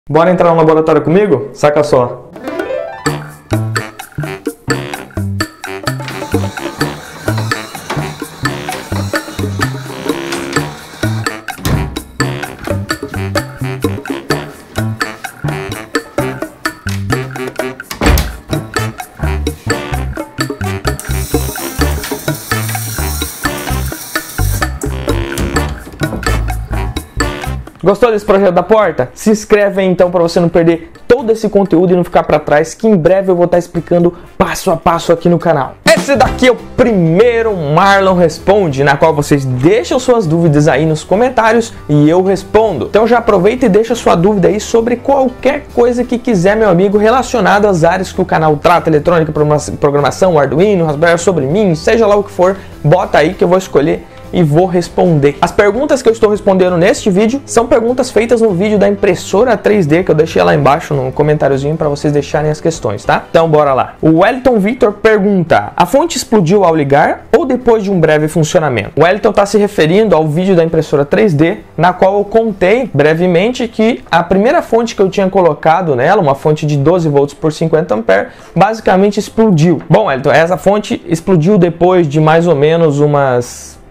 Bora entrar no laboratório comigo? Saca só! Gostou desse projeto da porta? Se inscreve aí então para você não perder todo esse conteúdo e não ficar para trás, que em breve eu vou estar explicando passo a passo aqui no canal. Esse daqui é o primeiro Marlon Responde, na qual vocês deixam suas dúvidas aí nos comentários e eu respondo. Então já aproveita e deixa sua dúvida aí sobre qualquer coisa que quiser, meu amigo, relacionado às áreas que o canal trata, eletrônica, programação, Arduino, Raspberry, sobre mim, seja lá o que for, bota aí que eu vou escolher e vou responder. As perguntas que eu estou respondendo neste vídeo são perguntas feitas no vídeo da impressora 3D, que eu deixei lá embaixo no comentáriozinho para vocês deixarem as questões, tá? Então bora lá. O Wellington Victor pergunta: a fonte explodiu ao ligar ou depois de um breve funcionamento? O Wellington está se referindo ao vídeo da impressora 3D, na qual eu contei brevemente que a primeira fonte que eu tinha colocado nela, uma fonte de 12 volts por 50 amperes, basicamente explodiu. Bom, Wellington, essa fonte explodiu depois de mais ou menos umas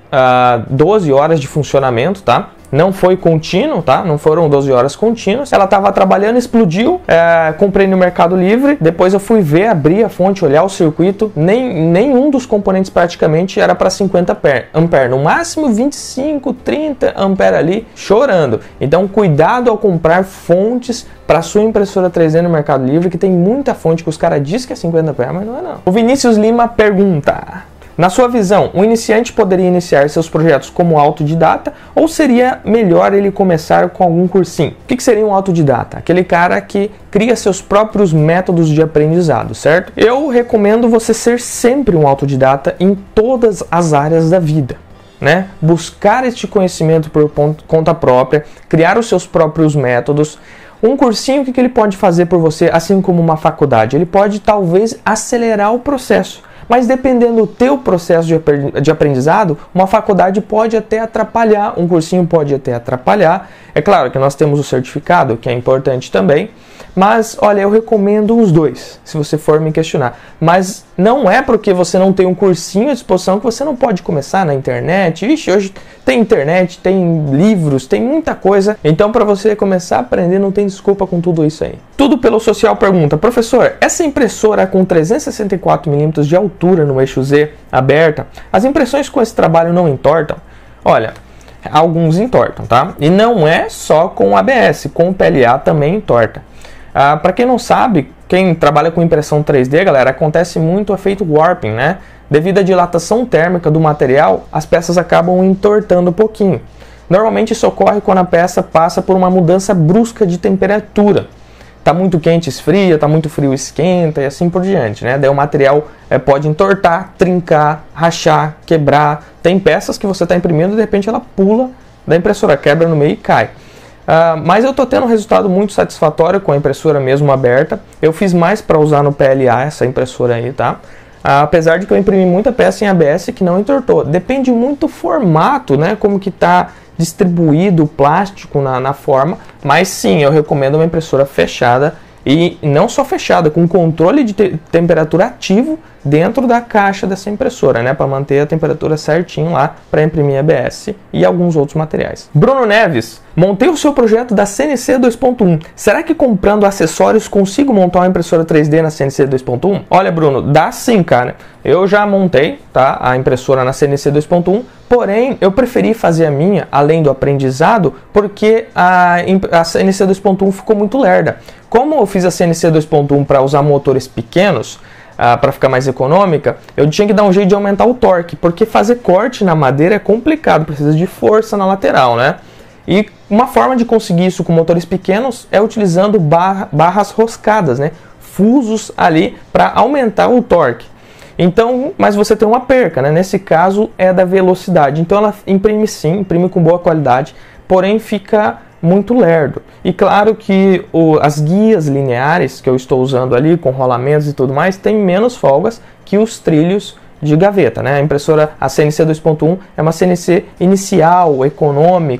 12 horas de funcionamento, tá? Não foi contínuo, tá? Não foram 12 horas contínuas. Ela estava trabalhando, explodiu, comprei no Mercado Livre, depois eu fui ver, abrir a fonte, olhar o circuito, nenhum dos componentes praticamente era para 50 amperes, no máximo 25, 30 amperes ali, chorando. Então cuidado ao comprar fontes para sua impressora 3D no Mercado Livre, que tem muita fonte que os caras dizem que é 50 amperes, mas não é não. O Vinícius Lima pergunta: na sua visão, o iniciante poderia iniciar seus projetos como autodidata ou seria melhor ele começar com algum cursinho? O que seria um autodidata? Aquele cara que cria seus próprios métodos de aprendizado, certo? Eu recomendo você ser sempre um autodidata em todas as áreas da vida, né? Buscar este conhecimento por conta própria, criar os seus próprios métodos. Um cursinho, o que ele pode fazer por você, assim como uma faculdade? Ele pode talvez acelerar o processo. Mas dependendo do teu processo de aprendizado, uma faculdade pode até atrapalhar, um cursinho pode até atrapalhar. É claro que nós temos o certificado, que é importante também, mas olha, eu recomendo os dois, se você for me questionar. Mas não é porque você não tem um cursinho à disposição que você não pode começar na internet. Ixi, hoje tem internet, tem livros, tem muita coisa. Então para você começar a aprender não tem desculpa com tudo isso aí. Tudo pelo Social pergunta: professor, essa impressora com 364 mm de altura no eixo Z aberta, as impressões com esse trabalho não entortam? Olha, alguns entortam, tá? E não é só com o ABS, com o PLA também entorta. Para quem não sabe, quem trabalha com impressão 3D, galera, acontece muito o efeito warping, né? Devido à dilatação térmica do material, as peças acabam entortando um pouquinho. Normalmente isso ocorre quando a peça passa por uma mudança brusca de temperatura. Tá muito quente, esfria, tá muito frio, esquenta e assim por diante, né? Daí o material pode entortar, trincar, rachar, quebrar. Tem peças que você está imprimindo e de repente ela pula da impressora, quebra no meio e cai. Mas eu estou tendo um resultado muito satisfatório com a impressora mesmo aberta. Eu fiz mais para usar no PLA essa impressora aí, tá? Apesar de que eu imprimi muita peça em ABS que não entortou. Depende muito do formato, né? Como que está distribuído o plástico na forma. Mas sim, eu recomendo uma impressora fechada. E não só fechada, com controle de temperatura ativo dentro da caixa dessa impressora, né? Para manter a temperatura certinho lá para imprimir ABS e alguns outros materiais. Bruno Neves: montei o seu projeto da CNC 2.1. Será que comprando acessórios consigo montar uma impressora 3D na CNC 2.1? Olha, Bruno, dá sim, cara. Eu já montei, tá, a impressora na CNC 2.1, porém eu preferi fazer a minha, além do aprendizado, porque a CNC 2.1 ficou muito lerda. Como eu fiz a CNC 2.1 para usar motores pequenos, para ficar mais econômica, eu tinha que dar um jeito de aumentar o torque, porque fazer corte na madeira é complicado, precisa de força na lateral, né? E uma forma de conseguir isso com motores pequenos é utilizando barras roscadas, né? Fusos ali para aumentar o torque. Então, mas você tem uma perca, né? Nesse caso é da velocidade. Então ela imprime sim, imprime com boa qualidade, porém fica muito lerdo. E claro que as guias lineares que eu estou usando ali, com rolamentos e tudo mais, tem menos folgas que os trilhos de gaveta, né? A impressora, a CNC 2.1 é uma CNC inicial, econômica,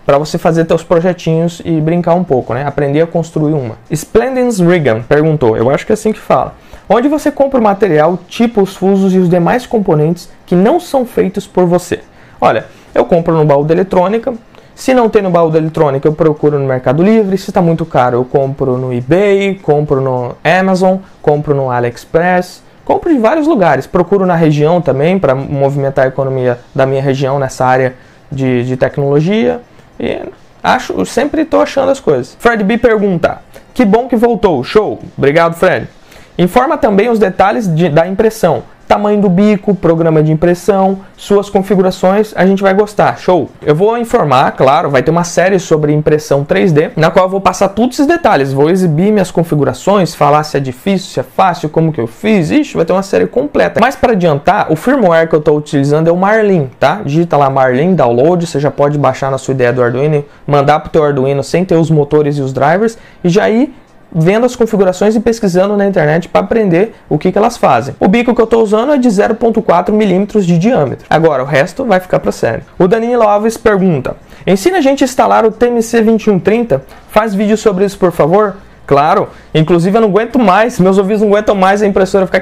para você fazer teus projetinhos e brincar um pouco, né? Aprender a construir uma. Splendens Regan perguntou, eu acho que é assim que fala. Onde você compra o material, tipo os fusos e os demais componentes que não são feitos por você? Olha, eu compro no baú da eletrônica. Se não tem no baú da eletrônica, eu procuro no Mercado Livre. Se está muito caro, eu compro no eBay, compro no Amazon, compro no AliExpress. Compro de vários lugares. Procuro na região também, para movimentar a economia da minha região nessa área de tecnologia. E sempre estou achando as coisas. Fred B pergunta, que bom que voltou, show. Obrigado, Fred. Informa também os detalhes da impressão. Tamanho do bico, programa de impressão, suas configurações, a gente vai gostar, show! Eu vou informar, claro, vai ter uma série sobre impressão 3D, na qual eu vou passar todos esses detalhes, vou exibir minhas configurações, falar se é difícil, se é fácil, como que eu fiz, ixi, vai ter uma série completa. Mas para adiantar, o firmware que eu estou utilizando é o Marlin, tá? Digita lá Marlin, download, você já pode baixar na sua ideia do Arduino e mandar para o teu Arduino sem ter os motores e os drivers, e já ir vendo as configurações e pesquisando na internet para aprender o que elas fazem. O bico que eu estou usando é de 0,4 milímetros de diâmetro. Agora, o resto vai ficar para série. O Danilo Alves pergunta, ensina a gente a instalar o TMC2130? Faz vídeo sobre isso, por favor? Claro, inclusive eu não aguento mais, meus ouvidos não aguentam mais a impressora ficar...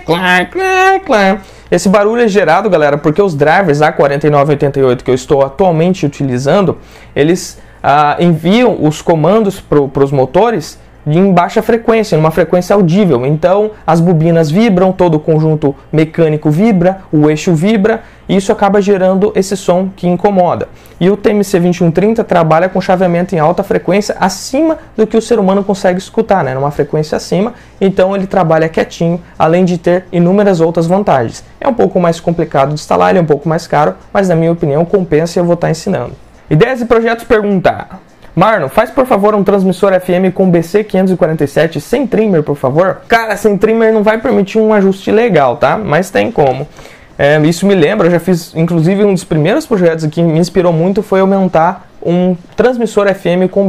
Esse barulho é gerado, galera, porque os drivers A4988 que eu estou atualmente utilizando, eles enviam os comandos para os motores em baixa frequência, numa frequência audível. Então as bobinas vibram, todo o conjunto mecânico vibra, o eixo vibra, e isso acaba gerando esse som que incomoda. E o TMC2130 trabalha com chaveamento em alta frequência, acima do que o ser humano consegue escutar, né? Numa frequência acima, então ele trabalha quietinho, além de ter inúmeras outras vantagens. É um pouco mais complicado de instalar, ele é um pouco mais caro, mas na minha opinião compensa e eu vou estar ensinando. Ideias e projetos pergunta... Marlon, faz por favor um transmissor FM com BC547 sem trimmer, por favor? Cara, sem trimmer não vai permitir um ajuste legal, tá? Mas tem como. Isso me lembra, eu já fiz, inclusive um dos primeiros projetos que me inspirou muito foi aumentar um transmissor FM com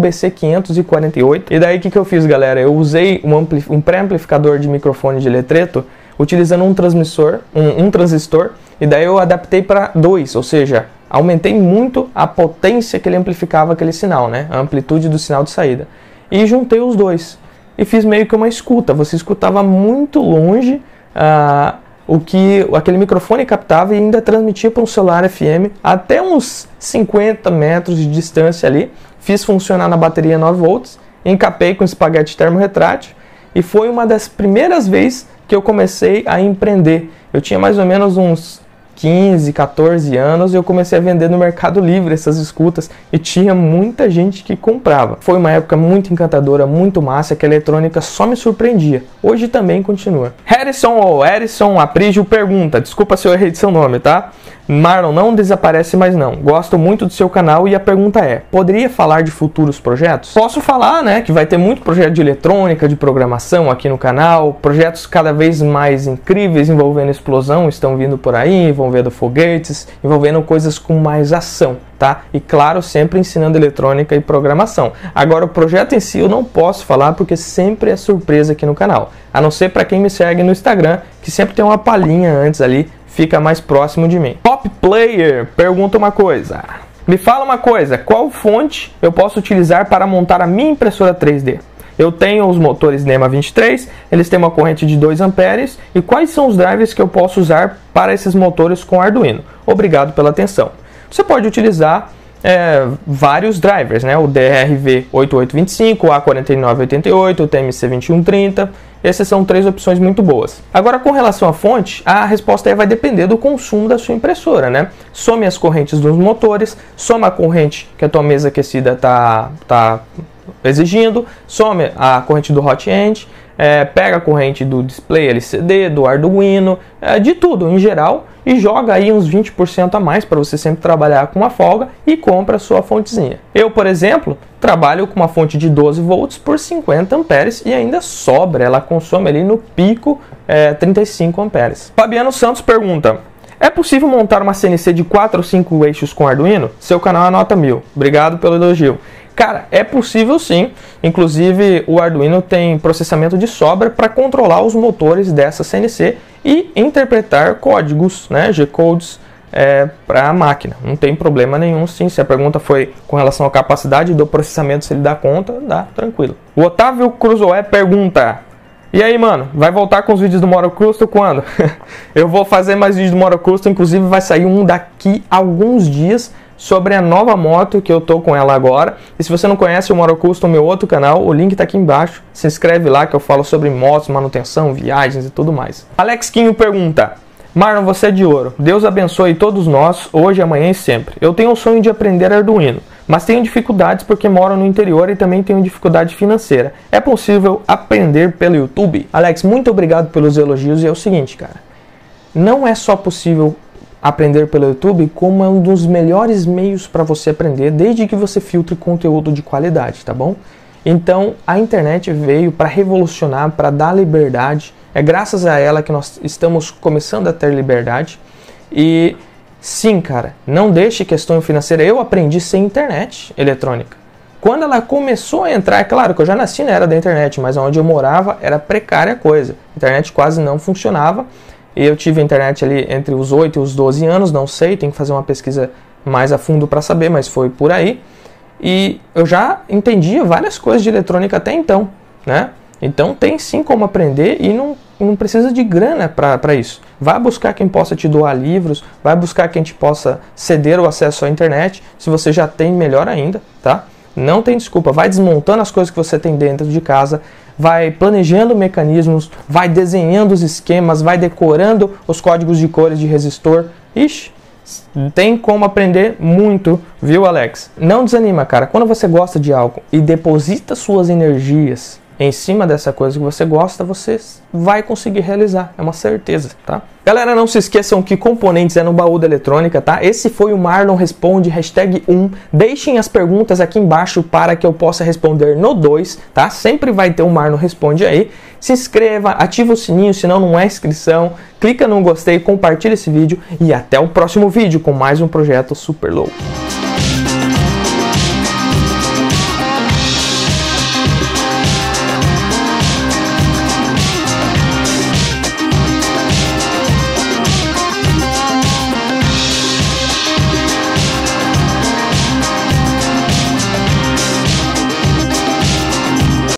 BC548. E daí o que eu fiz, galera? Eu usei um pré-amplificador de microfone de eletreto utilizando um transmissor, um transistor, e daí eu adaptei para 2, ou seja, aumentei muito a potência que ele amplificava aquele sinal, né? A amplitude do sinal de saída. E juntei os dois. E fiz meio que uma escuta. Você escutava muito longe o que aquele microfone captava e ainda transmitia para um celular FM até uns 50 metros de distância ali. Fiz funcionar na bateria 9 volts, encapei com espaguete termorretrátil e foi uma das primeiras vezes que eu comecei a empreender. Eu tinha mais ou menos uns 15, 14 anos, eu comecei a vender no Mercado Livre essas escutas e tinha muita gente que comprava. Foi uma época muito encantadora, muito massa, que a eletrônica só me surpreendia. Hoje também continua. Harrison ou Harrison Aprígio pergunta, desculpa se eu errei de seu nome, tá? Marlon, não desaparece mais não. Gosto muito do seu canal e a pergunta é, poderia falar de futuros projetos? Posso falar, né, que vai ter muito projeto de eletrônica, de programação aqui no canal, projetos cada vez mais incríveis envolvendo explosão estão vindo por aí, envolvendo foguetes, envolvendo coisas com mais ação, tá? E claro, sempre ensinando eletrônica e programação. Agora, o projeto em si eu não posso falar porque sempre é surpresa aqui no canal, a não ser para quem me segue no Instagram, que sempre tem uma palhinha antes ali, fica mais próximo de mim. Top Player pergunta uma coisa. Me fala uma coisa, qual fonte eu posso utilizar para montar a minha impressora 3D? Eu tenho os motores NEMA 23, eles têm uma corrente de 2 amperes, e quais são os drivers que eu posso usar para esses motores com Arduino? Obrigado pela atenção. Você pode utilizar vários drivers, né? O DRV8825, o A4988, o TMC2130. Essas são 3 opções muito boas. Agora, com relação à fonte, a resposta vai depender do consumo da sua impressora, né? Some as correntes dos motores, soma a corrente que a tua mesa aquecida tá exigindo, some a corrente do hot end, pega a corrente do display LCD, do Arduino, de tudo em geral, e joga aí uns 20% a mais para você sempre trabalhar com uma folga e compra a sua fontezinha. Eu, por exemplo, trabalho com uma fonte de 12 volts por 50 amperes e ainda sobra, ela consome ali no pico 35 amperes. Fabiano Santos pergunta, é possível montar uma CNC de 4 ou 5 eixos com Arduino? Seu canal é nota 1000. Obrigado pelo elogio. Cara, é possível sim, inclusive o Arduino tem processamento de sobra para controlar os motores dessa CNC e interpretar códigos, né, G-codes, para a máquina. Não tem problema nenhum, sim. Se a pergunta foi com relação à capacidade do processamento, se ele dá conta, dá tranquilo. O Otávio Cruzoé pergunta: e aí, mano, vai voltar com os vídeos do Moto Custom quando? Eu vou fazer mais vídeos do Moto Custom, inclusive vai sair um daqui a alguns dias sobre a nova moto que eu tô com ela agora. E se você não conhece o Moto Custom, meu outro canal, o link tá aqui embaixo. Se inscreve lá que eu falo sobre motos, manutenção, viagens e tudo mais. Alex Quinho pergunta: Marlon, você é de ouro. Deus abençoe todos nós, hoje, amanhã e sempre. Eu tenho o sonho de aprender Arduino, mas tenho dificuldades porque moro no interior e também tenho dificuldade financeira. É possível aprender pelo YouTube? Alex, muito obrigado pelos elogios. E é o seguinte, cara, não é só possível aprender pelo YouTube, como é um dos melhores meios para você aprender, desde que você filtre conteúdo de qualidade, tá bom? Então, a internet veio para revolucionar, para dar liberdade. É graças a ela que nós estamos começando a ter liberdade. E sim, cara, não deixe questão financeira. Eu aprendi sem internet eletrônica. Quando ela começou a entrar, é claro que eu já nasci na era da internet, mas onde eu morava era precária a coisa. A internet quase não funcionava. E eu tive a internet ali entre os 8 e os 12 anos, não sei, tem que fazer uma pesquisa mais a fundo para saber, mas foi por aí. E eu já entendia várias coisas de eletrônica até então, né? Então tem sim como aprender e não precisa de grana para isso. Vai buscar quem possa te doar livros, vai buscar quem te possa ceder o acesso à internet. Se você já tem, melhor ainda, tá? Não tem desculpa, vai desmontando as coisas que você tem dentro de casa, vai planejando mecanismos, vai desenhando os esquemas, vai decorando os códigos de cores de resistor. Ixi, tem como aprender muito, viu, Alex? Não desanima, cara. Quando você gosta de algo e deposita suas energias em cima dessa coisa que você gosta, você vai conseguir realizar, é uma certeza, tá? Galera, não se esqueçam que componentes é no baú da eletrônica, tá? Esse foi o Marlon Responde, #1. Deixem as perguntas aqui embaixo para que eu possa responder no 2, tá? Sempre vai ter um Marlon Responde aí. Se inscreva, ativa o sininho, senão não é inscrição. Clica no gostei, compartilha esse vídeo e até o próximo vídeo com mais um projeto super louco.